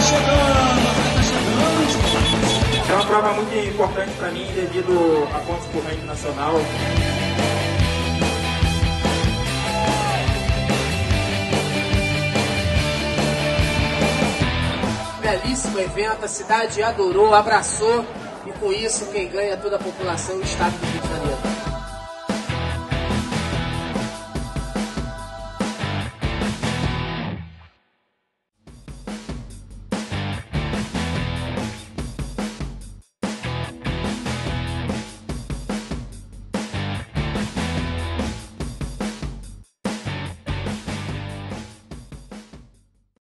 É uma prova muito importante para mim devido a pontos por ranking nacional. Belíssimo evento, a cidade adorou, abraçou, e com isso quem ganha é toda a população do estado do Rio de Janeiro.